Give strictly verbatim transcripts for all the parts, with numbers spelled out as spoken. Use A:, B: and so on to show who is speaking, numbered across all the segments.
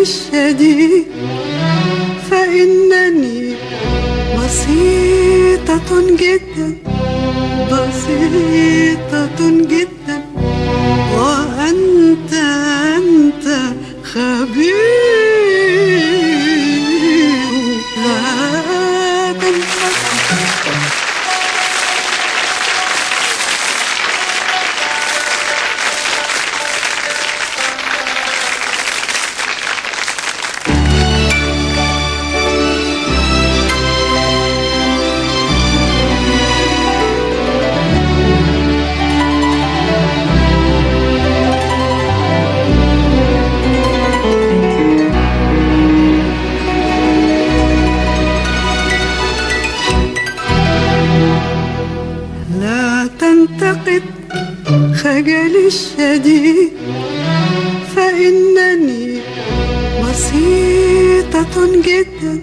A: الشديد فإنني بسيطة جدا بسيطة جدا، وأنت أنت خبير لا تنفك. تنتقد خجلي الشديد فإنني بسيطة جدا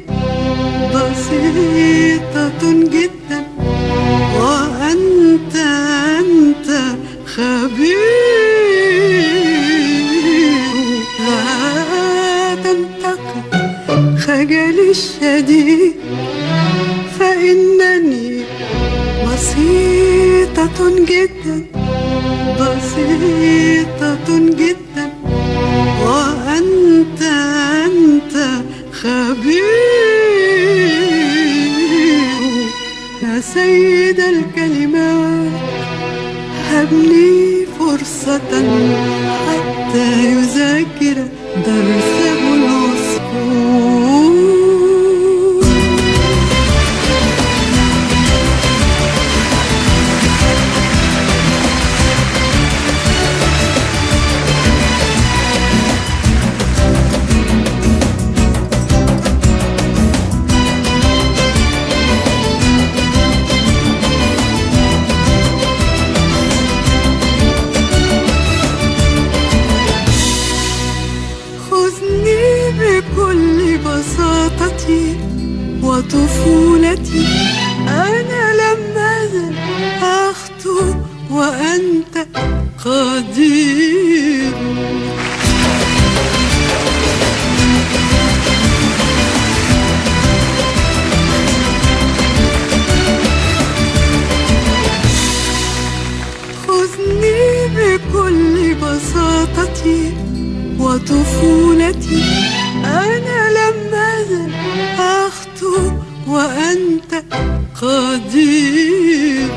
A: بسيطة جدا، وأنت أنت خبير لا تنتقد خجلي الشديد فإنني بسيطة جدا بسيطة جدا، وأنت أنت خبير يا سيد الكلمات. هب لي فرصة حتى يذاكر درسه العصفور. بكل بساطتي وطفولتي أنا لم أزل أخطو وأنت قدير. خذني بكل بساطتي وطفولتي أنا لم أزل أخطو وأنت قدير.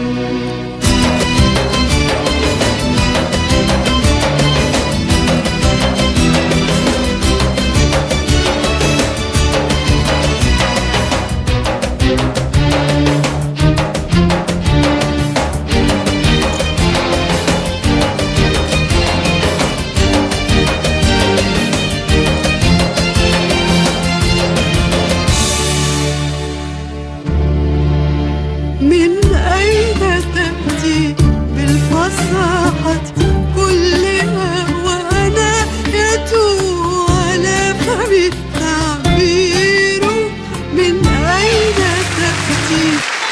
A: من أين تأتي بالفصاحة كلها وأنا يتوه على فمي التعبير؟ من أين تأتي؟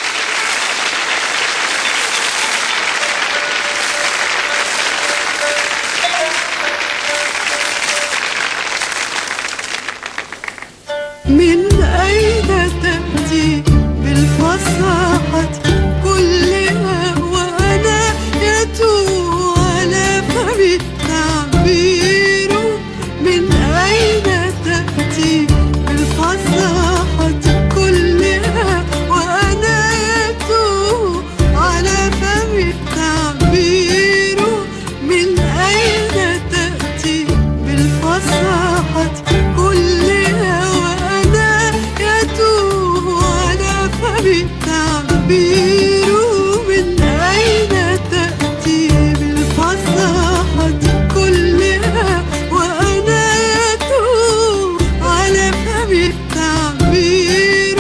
A: من أين تأتي بالفصاحة كلها وأنا يتوه على فمي التعبير؟ من أين تأتي بالفصاحة كلها وأنا يتوه على فمي التعبير؟ من أين تأتي بالفصاحة كلها وأنا يتوه على فمي التعبير؟ من أين تأتي بالفصاحة كلها وأنا يتوه على فمي التعبير؟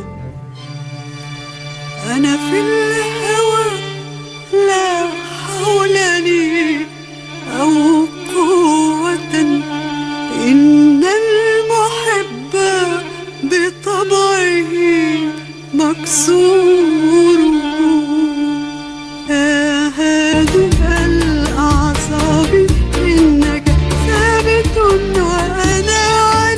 A: أنا في الهوى لا حول لي أو قوة، إن المحب بطبعه مكسور. يا هادئ الأعصاب إنك ثابت وأنا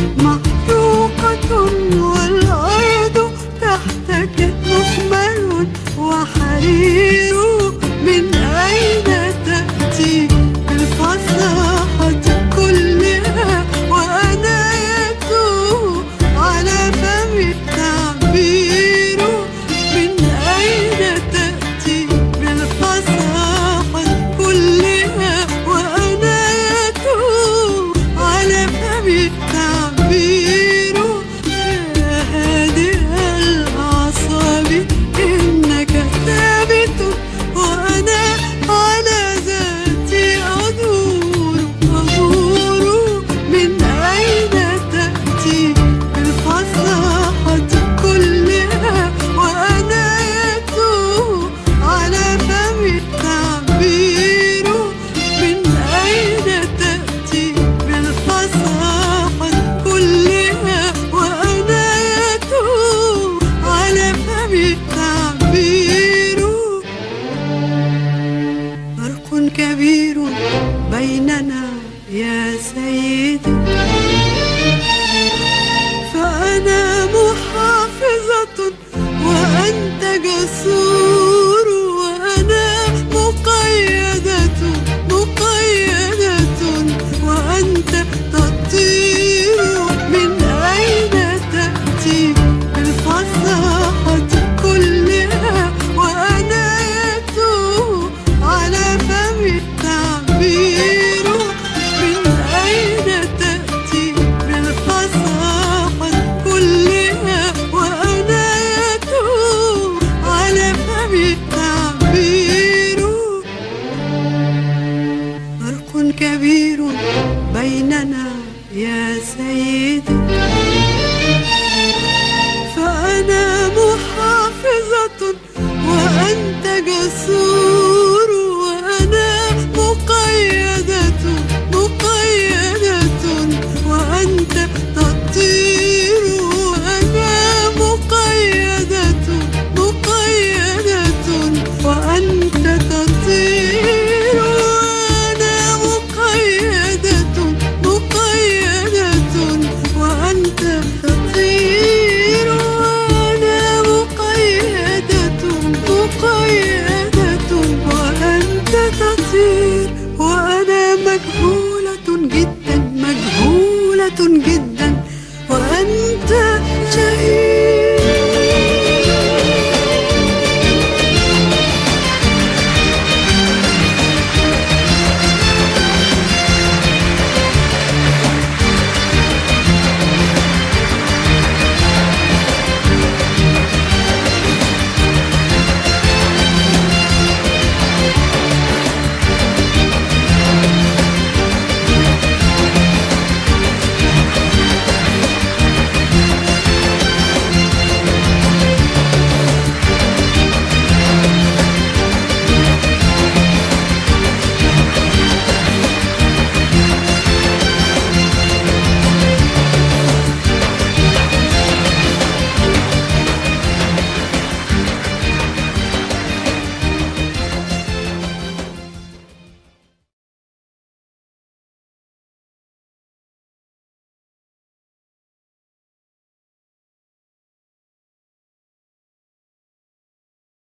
A: محروقة والأرض تحتك مخمر وحرير. من أين تأتي بالفصاحة كلها وأنا يتوه على فمي التعبير؟ من أين تأتي بالفصاحة كلها وأنا يتوه على فمي التعبير؟ يا هادئ الأعصاب إنك ثابت وأنا على ذاتي أدور أدور. من أين تأتي بالفصاحة كلها وأنا يتوه على فمي التعبير؟ من أين تأتي بالفصاحة كلها وأنا يتوه على فمي التعبير؟ فرق كبير بيننا يا سيدي، فأنا محافظة وأنت جسور، وأنا مقيدة مقيدة وأنت تطير. من أين تأتي بالفصاحة كلها وأنا يتوه على فمي التعبير؟ من أين تأتي بالفصاحة كلها وأنا يتوه على فمي التعبير؟ فرق كبير بيننا يا سيدي، فأنا محافظة وأنت جسور.